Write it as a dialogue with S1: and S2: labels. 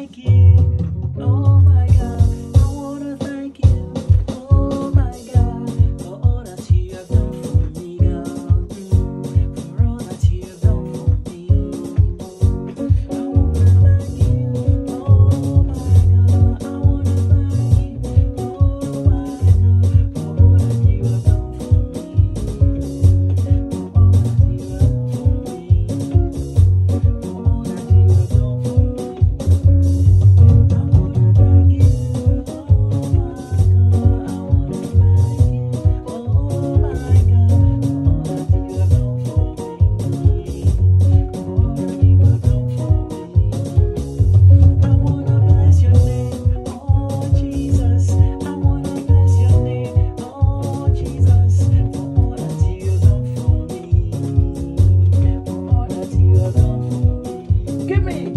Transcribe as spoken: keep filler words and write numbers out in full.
S1: thank you. Oh my God, I wanna thank you. Oh my God, for all that you have done for me, God. Mm, For all that you have done for me. I wanna thank you. Oh my God, I wanna thank you. Oh my God, for all that you have done for me. For all that you have done for me. For all that you have done for me. I wanna thank you. Oh my God, I wanna thank you. Oh my God, for all that you have done for me. For all that you have done for me. I wanna bless your name, oh Jesus. I wanna bless your name, oh Jesus. For all that you have done for me. For all that you have done for me. Give me.